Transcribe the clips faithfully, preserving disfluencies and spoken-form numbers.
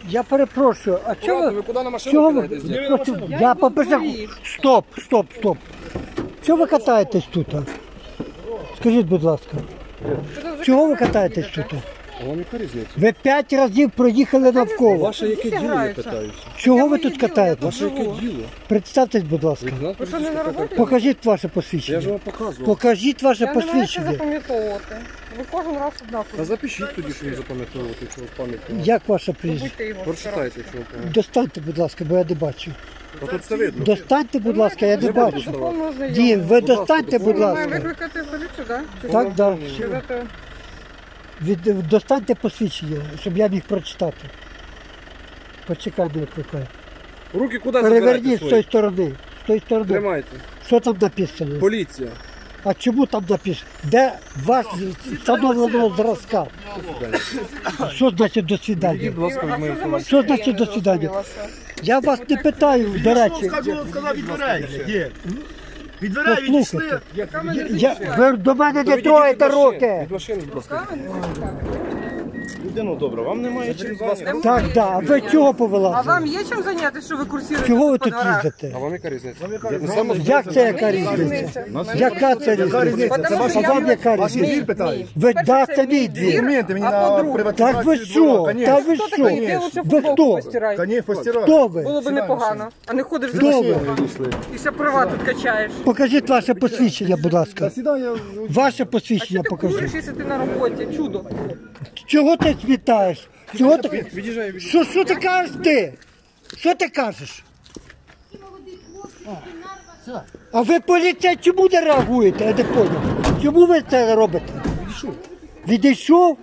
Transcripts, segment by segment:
Я перепрошую, а чого Ладно, ви, ви куди на машину чого ви, кидаєтесь? просто, я побежав, стоп, стоп, стоп. Чого ви катаєтесь тут? Скажіть, будь ласка, чого ви катаєтесь тут? А вам яка різниця? Ви п'ять разів проїхали навколо. Ваше яке діло, я питаюся? Чого ви тут катаєтесь? Ваше яке діло? Представтесь, будь ласка. Ви що, не на роботі? Покажіть ваше Я ж посвідчення. вам показував. Покажіть ваше Я не маю що посвідчення. запам'ятовувати. Ви кожен раз однаково. Та запишіть тоді, що ви запам'ятовувати, якщо у вас пам'ять. Як ваше прізвище? Будьте його. Прочитайте, якщо вам пам'ять. Достаньте, будь ласка, бо я не бачу. А тут все видно. Достаньте, будь ласка, я не буду бачу. доставати. Ді, ви достаньте, будь Має ласка. викликати поліцію, так? Чи Так, так. сказати, Від, достаньте посвідчення, щоб я міг прочитати. Почекай, не викликай. Руки куди Переверніть забирати з тої свої? сторони. З тої сторони. Тримайте. Що там написано? Поліція. А чому там написано? Де вас встановленого зразка? Що значить до свидання? Будь ласка, від моєї інформації. Що значить до свидання? Я вас не питаю, до речі. Сказав від дверей. Є. Від дверей відійшли. Послухайте. Я, ви до мене не троєте руки. Від машини, будь ласка. Людину добре, вам немає чим зайнятися. Так, так. А ви чого а повилазили? вам є чим зайнятися, що ви курсуєте? Чого ви по тут дворах? А їздите? вам яка різниця? Як це яка різниця? Яка це різниця? Потому що А я вам яка Вас різниця? двір питають. Ви Перше, да, це це мій мій двір. Документи мені А на по-друге? приватизацію. Так ви що? Та ви Хто що? такий? Ти лучше Ви футболку хто? постирай. Та ні, постирай. Хто ви? Було б непогано. А не ходиш за Хто машиною. ви? І ще права тут качаєш. Покажіть ваше посвідчення, будь ласка. Сідай, я... Ваше А посвідчення що ти покажіть. куриш, якщо ти на роботі? Чудо. Чого ти світаєш? Чого ти? Від'їжджай, від'їжджай. Що, що ти кажеш ти? Що ти кажеш? А ви поліція чому не реагуєте? Я не понял. Чому ви це робите? Відійшов. Відійшов?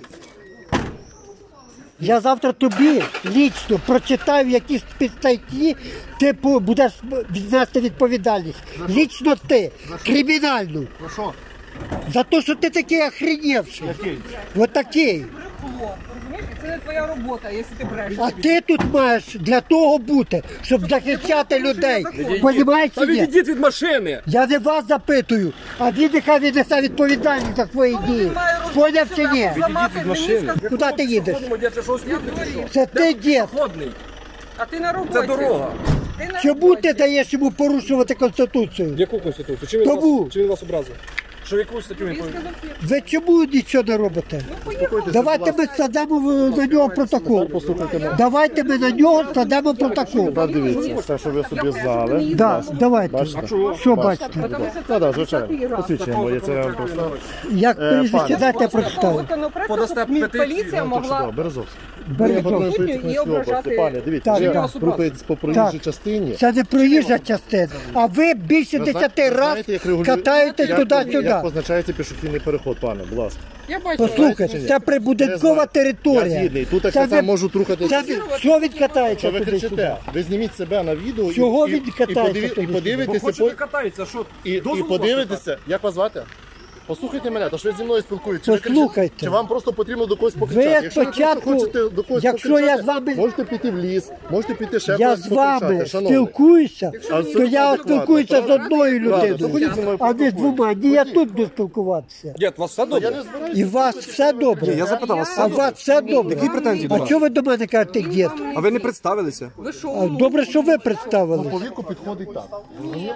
Я завтра тобі лічно прочитаю якісь статті, ти по- будеш віднести відповідальність. Лічно ти, кримінальну. Ну що? За те, що ти такий охренівший. Який? От такий. Розумієш? Це не твоя робота, якщо ти брешеш. А ти тут маєш для того бути, щоб захищати людей. Понімаєш Та чи ні? відійдіть від машини! Я не вас запитую, а він нехай віднесе відповідальність за свої дії. Поняв чи ні? Зламати від машини. мені, Куди ти їдеш? Це що, слідний чи що? Це ти, дід. Ходний. А ти на роботі. Це дорога. Ти на Чому роботі. ти даєш йому порушувати Конституцію? Яку конституцію? Чи він Тому. вас, чи він вас образив? Що яку статтю він Він повинен? сказав, «Ні». Ви чому нічого не робите? Давайте ми складемо в- на нього протокол. Давайте ми на нього складемо протокол. Дивіться, все, що ви собі знали. Да, давайте. Що бачите? Так, так, звичайно. Посвідчення моє, це я вам просто. Як прізвище, дайте я прочитаю. Законопроект, Подасте щоб петицію, поліція ну, могла Березовський. Бережно. і ображати. Пане, дивіться, Так, ви так. рухаєтесь по проїжджій Так. частині. Це не проїжджа частина, а ви більше Ви десяти знаєте, разів як регулює- катаєтесь як- туди-сюди. Як позначається пішохідний переход, пане, будь ласка. Я бачу. Послухайте, це прибудинкова Я територія. згідний, тут так Це само ви- можуть рухатись. Це ви- Що він катається Що ви туди-сюди? кричите? Ви зніміть себе на відео і- Чого і, він і, катається подиві- і туди-сюди? подивитеся, Хочете по- катається, що? і, і Дозволу подивитеся, як вас звати? Послухайте мене, то ж ви зі мною спілкуєтеся. Чи ви кричите? Послухайте. Чи вам просто потрібно до когось покричати? Ви Якщо ви просто спочатку, хочете до когось якщо покричати, я з вами- можете піти в ліс, можете піти ще Я кудись з вами покричати, шановний. спілкуюся, А то це я адекватно, спілкуюся з правда? одною Правда, то людиною, ходіть зі мною а не з поспілкуємося. двома. Ні, я тут буду спілкуватися. Дід, у вас все Я добре? не збираюся. І у вас все добре. Я запитав, у вас А все у вас все добре. Які претензії до А вас? чого ви до мене кажете, дід? А ви не представилися? Ви що? А добре, що ви представили. По віку підходить так. Ні,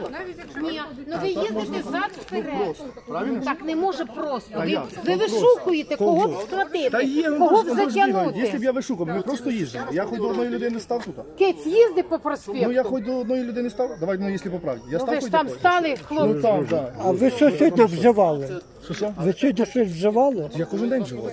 ну ви їздите зад вперед. Так не може просто. Ви, ви вишукуєте, кого б схватити, кого б Якщо б затягнути. я вишукав, ми просто їздили. Я хоч до одної людини став тут. Кець їздить по Ну я проспекту. хоч до одної людини став. Давай, ну якщо по правді. Я Ну став ви хоч ж до там когось. стали, Ну хлопці. там, так. А ви що сьогодні вживали? Що що? Ви сьогодні щось вживали? Я кожен день живу.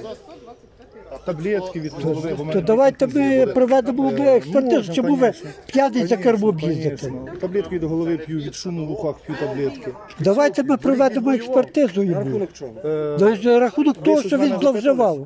Таблетки від голови. бо То мене давайте ми проведемо експертизу. можна, Чому ви конечно. п'яний за кермом Конечно, їздите? конечно. Таблетки від голови п'ю, від шуму в ухах п'ю таблетки. Давайте ми проведемо експертизу йому. Рахунок чого? На рахунок того, що він зловживав.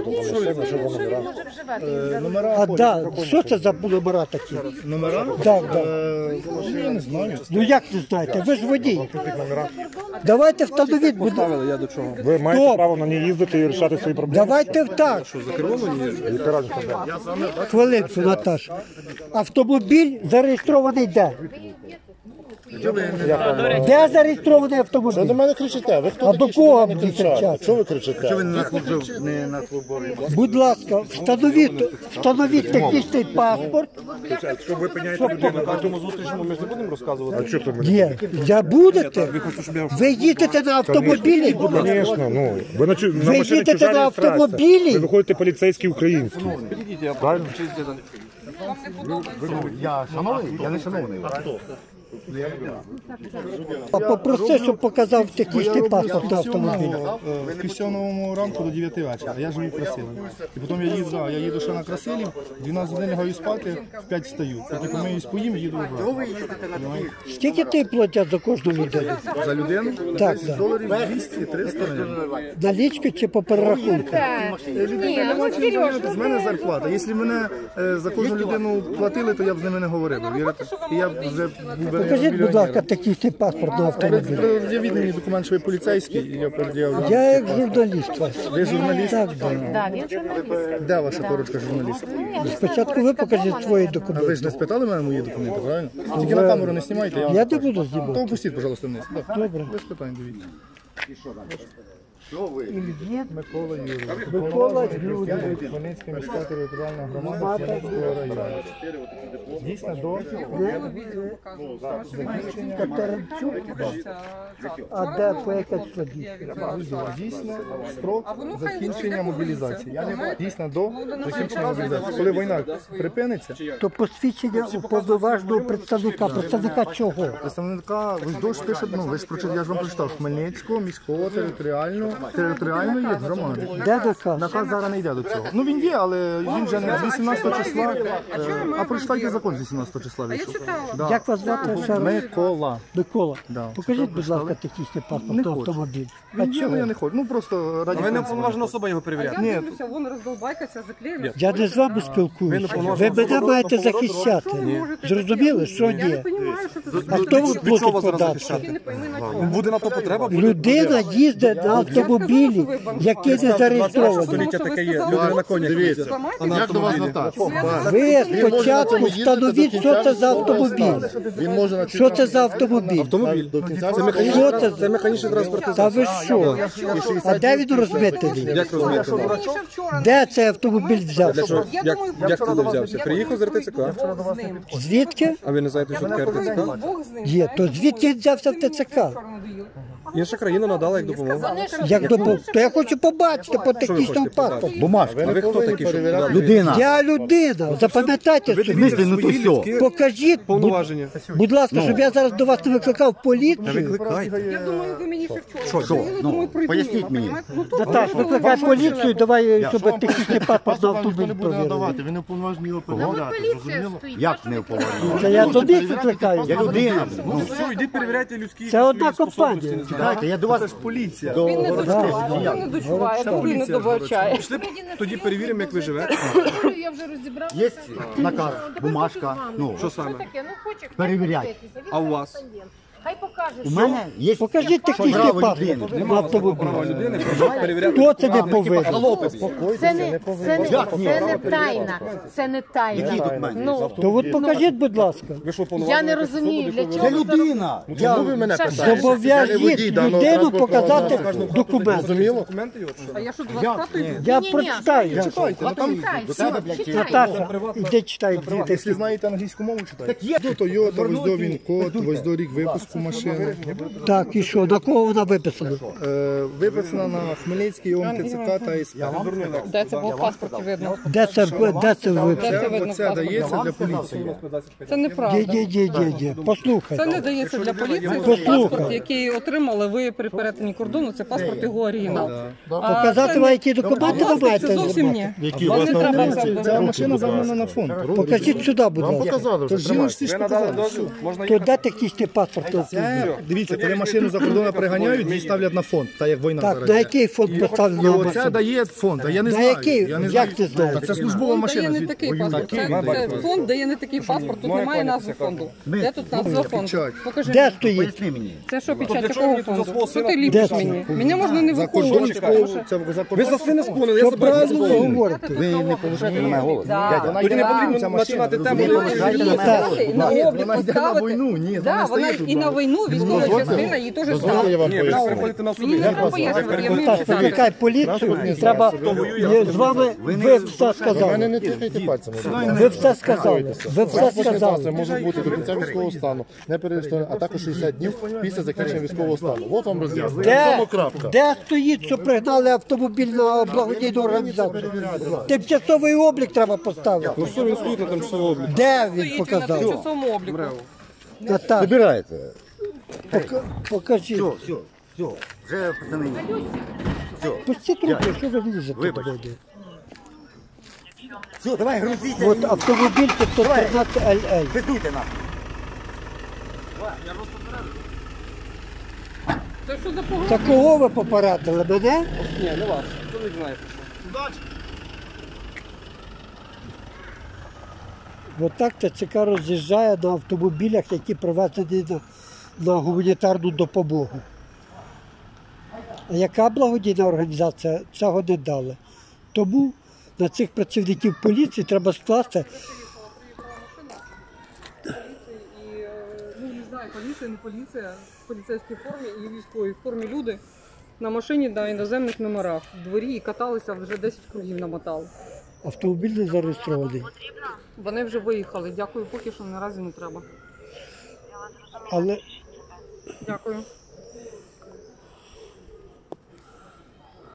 Е, Номера А ходять. да, що це за номера такі? Номера? Так, так. Е, ну, Я не знаю. Ну як не знаєте? Ви ж водій. Давайте встановіть, будь ласка. Ставили я до чого? Ви маєте Стоп. право на ній їздити і рішати свої проблеми. Давайте так. За кермом мені їжджу? Яка разниця? Хвилинку, Наташа. Автомобіль зареєстрований де? Де зареєстрований Що до автомобіль? мене кричите? Ви хто А до такі, що кого до мене мені кричати? кричати? Що ви кричите? Що ви Будь ласка, встановіть, встановіть технічний паспорт. Якщо ви пиняєте людину на тому зустрічному, ми ж не будемо розказувати. А що ти Є. Я будете? Ви їдете на автомобілі, будь ласка. Звісно, ну. Ви на, чу- на Ви машині їдете чужа на реєстрація. автомобілі? Ви виходите поліцейський український. Підійдіть, я правильно. Вам не подобається. Я шановний? Я не шановний. А попроси, щоб показав технічний паспорт на автомобілі. З півсьомого ранку до дев'яти вечора. Я живу в Красилі. І потім я їду, да, я їду ще на Красилів, дванадцять годин лягаю спати, в п'ять встаю. Потім помиюсь, поїм і їду обратно. Скільки ти платять за кожну людину? За людину? Так, так. Доларів двісті триста гривень. Налічки чи по перерахунку? Ні, ну Сережа, З мене зарплата. Якщо мене е, за кожну людину платили, то я б з ними не говорив. Вірите? І я б вже був би Покажіть, будь ласка, мільйонером. технічний паспорт на автомобілі. Пред'явіть мені документ, що ви поліцейський, і я пред'явлю. Я як журналіст вас. Ви журналіст? Так, так. да, він журналіст. Де ваша корочка журналіста? Спочатку ви покажіть свої А ви документи. ж не спитали мене мої документи, правильно? Тільки на камеру не знімайте, я вам Я не покажу. буду То знімати. опустіть, пожалуйста, вниз. Так. Добре. Без питань, дивіться. Ільєт Микола Юрійович. Микола Юрійович. Хмельницька міська територіальна громада Хмельницького району. Дійсно до Катеринчук. А де по яке число дійсно? дійсно строк закінчення мобілізації. Дійсно до закінчення мобілізації. Коли війна припиниться, То посвідчення уповноваженого представника. Представника чого? представника, ви ж дощ пише, ну ви ж прочитали, я ж вам прочитав, Хмельницького міського територіального територіальної громади. Де наказ? Наказ зараз не йде до цього. Ну він є, але він вже не з вісімнадцятого числа. е, А прочитайте закон з вісімнадцятого числа А я вийшов. читала. Да. Як вас звати? ще раз? Микола. Микола. Да. Покажіть, будь ласка, технічний паспорт Не на хочу. автомобіль. А Він є, але я чого? не хочу. Ну просто раді. А ви не принципу. уповноважена особа його перевіряти. Я Ні. дивлюся, вон роздолбайка ця заклеєна. Я не з вами спілкуюся. Ви мене маєте захищати. Зрозуміли, що Я не ні? розумію, що це за А хто вам Від чого платить вас зараз податки? захищати? не пойми на чому. Буде на то потреба, буде. Людина їздить на автомобілі, який не зареєстрований. Століття таке є. Люди на конях їздять. Як до вас звертатися? Ви спочатку встановіть, що це за автомобіль. Він може на Що це за автомобіль? Автомобіль. до кінця Це Що механічний, це це за... механічний транспортний Та засіб. ви що? А де він розмитений? Як розмітили? Мені ще вчора Де цей автомобіль взявся? Для чого? Я Як, думаю, як вчора туди до вас- взявся? я Приїхав з думаю, РТЦК? Бог з ним. Звідки? А ви не знаєте, що таке РТЦК? Бог з ним. Є, то звідки він взявся в ТЦК? Інша країна надала як допомогу. Як допомог? То я хочу побачити по технічному паспорту. Бумажка. А ви хто такий, що надали? Людина. Я людина, запам'ятайте Ви собі. дивіться ну то свої все. людські Покажіть, будь, повноваження. будь ласка, щоб я зараз до вас не викликав поліцію. Викликайте. Я думаю, ви мені ще вчора. Що? Ну, поясніть мені. Наташ, викликай поліцію, давай, щоб технічний паспорт на ніхто автомобіль не буде провірили. надавати, ви не уповноважені його Ну, перевіряти. поліція стоїть. Як не уповноважені? Це я до них викликаю. Я людина. Ну все, йдіть перевіряйте людські Це одна свої компанія. способності. Знаєте, я до вас ж поліція. До Він не дочуває, він не дочуває, він не добачає. Пішли, тоді перевіримо, як ви живете. Я вже розібрала. Є наказ, бумажка. Ну, Що саме? Таке, ну хоче Перевіряй. подивитися, він А у вас? кореспондент. Хай покаже, у що мене є Покажіть технічний право паспорт людини. на Права автомобіль. людини, прошу перевіряти. Хто це не повинен? це не, це не, це не тайна. Це не тайна. Ну, То от покажіть, будь ласка. Ви що, я повноважені? не розумію, для чого Це це людина. Я ви мене Саша, питаєте? Зобов'яжіть людину показати документ. Документи його? А я що до вас статую? Я Ні-ні-ні. прочитаю. Читайте, ну там, Читай. Наташа, іди читай якщо звідти. знаєте англійську мову, читайте. До Toyota, ось до він код, ось до рік випуску машини. Так, і що, на кого вона виписана? Е, Виписана на Хмельницький ОМТЦК та СП. Де це був в паспорті видно? Де це, де це виписано? Це, оце дається для поліції. Це неправда. Ні, ні, ні, ні, ні. Це Послухай. не дається для поліції. Послухай. Паспорт, який отримали ви при перетині кордону, це паспорт його оригінал. А Показати це вам, не- які документи ви Це маєте зовсім зробити? ні. Які у Вас вас не на треба поліції? зробити. Ця машина загнана на фонд. Покажіть сюди, будь Вам ласка. показали То вже. жіночці ж Ви надали показали. дозвіл? Можна То їхати? де технічний паспорт? Це, дивіться, коли машину за кордону приганяють, її ставлять на фонд, так як війна Так, зараз. на є. який фонд І поставлено оце машину? дає фонд, а я не На знаю. який? Я не Як знаю. ти знаєш? Та це службова Фонд машина. дає не звідти. такий паспорт. Це, це фонд дає не такий паспорт, тут немає назви фонду. Де тут назва фонду? печать. Покажи Де мені. стоїть? Це що печать чого якого мені тут за фонду? свого Що сина ти Де ліпиш це? мені? Мене можна не За кордон виховувати. це за Ви за сина спонили, я Що себе правильно ви говорите? Ви не поважаєте на мене голос. Дядя, Тоді не ця потрібно машина, починати ви тему. розумієте? не Ставити, на Ні, облік вона йде на поставити. війну, ні, Да, вона вона стоїть тут, і на да. війну військова дозвольте? частина, її теж Дозвольте, я ставить. вам Ні, ви поясню. переходите на Мені суди. не треба пояснювати, я вмію Так, читати. викликай поліцію і треба з вами, ви все Мене сказали. не тикайте пальцями. Ви все сказали. Ви все Транспортні засоби сказали. можуть бути до кінця військового стану, не перереєстровані, а також шістдесят днів після закінчення військового стану. От вам роз'яснення. Де, Тому крапка. де стоїть, що пригнали автомобіль на благодійну організацію? Тимчасовий облік треба поставити. Ну все, він стоїть на тимчасовому обліку. Де він Стоїть він на показав? тимчасовому обліку. Наташа, Забирайте. пока- покажіть. Все, все, все. Вже пацани. Пусти трубку, що ви лізете Вибач. туди? Все, давай грузіться. От автомобіль п'ятсот тринадцять ел ел. Пиздуйте нам. Це що за погроза? Та кого ви попередили? Мене? Ні, не вас. Чоловік знає. Отак ТЦК роз'їжджає на автомобілях, які привезені на, на гуманітарну допомогу. А яка благодійна організація цього не дала? Тому на цих працівників поліції треба скласти. І, е, ну, не знаю, поліція, не поліція, в поліцейській формі і військовій формі люди на машині на іноземних номерах в дворі і каталися, вже десять кругів намотали. Автомобіль не зареєстрований. Вони вже виїхали. Дякую, поки що наразі не треба. Але Дякую.